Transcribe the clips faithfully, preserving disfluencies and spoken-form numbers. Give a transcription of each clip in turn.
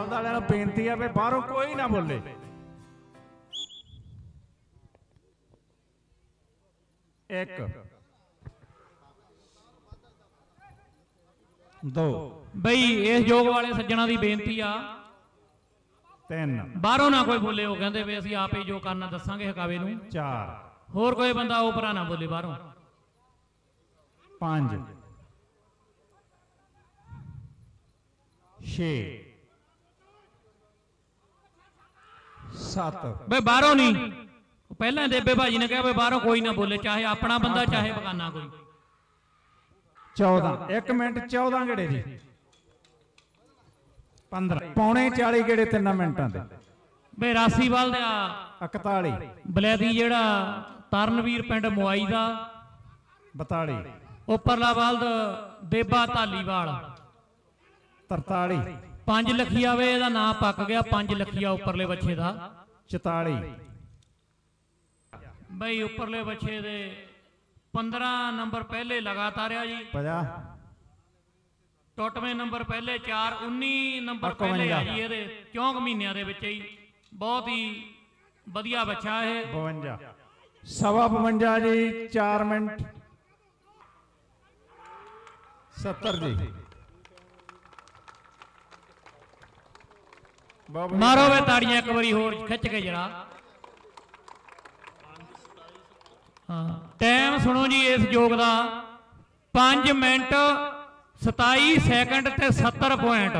बल्द वाले बेनती है भी बाहरों कोई ना बोले। एक दो बई इस योग वाले सज्जणा की बेनती आ तीन बाहरों ना कोई बोले वो कहते भी असं आप ही जो करना दसांगे हकावे नूं। चार होर कोई बंदा उपरा ना बोले बाहरों। पांच छे सत बे बाहरों नहीं पहले देबे भाजी ने कहा बाहरों कोई ना बोले चाहे अपना बंदा चाहे बगाना कोई। चौदह एक मिनट चौदह गेड़े जी पंद्रह पौने चाली गेड़े तीन मिनटा दे बे रासीवाल दा इकताली बलैदी जेड़ा तरनवीर पिंड मुआई दा बताली उपरला बल्द बेबा धालीवाल तरताली पांच लखिया वे दा नाम पक गया पांच लखिया उपरले बच्चे दा चौताली बई उपरले बच्चे दे पंद्रह नंबर पहले लगातार आ जी पचास टुटवें नंबर पहले चार उन्नी नंबर पहले आ जी ये चौंक महीनों के ही बहुत ही वधिया बच्चा है। बवंजा सवा बवंजा जी चार मिनट सत्तर जी मारो वे ताड़ियां एक बारी होर खिंच के जरा। हाँ टाइम सुनो जी इस योग का पांच मिनट सताई सैकंड ते सत्तर पॉइंट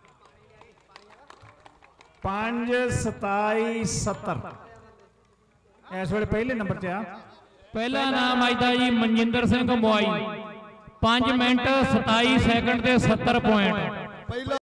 पांच सताई सत्तर इस वे पहले नंबर से आ पहला नाम आईदा जी मनजिंदर सिंह मुआई पांच मिनट सताई सैकंड ते सत्तर पॉइंट।